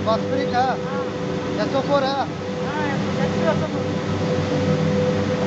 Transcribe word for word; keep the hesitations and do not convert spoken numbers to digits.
बॉक्सफिट है, हाँ S O four है। हाँ, एस ओ फोर।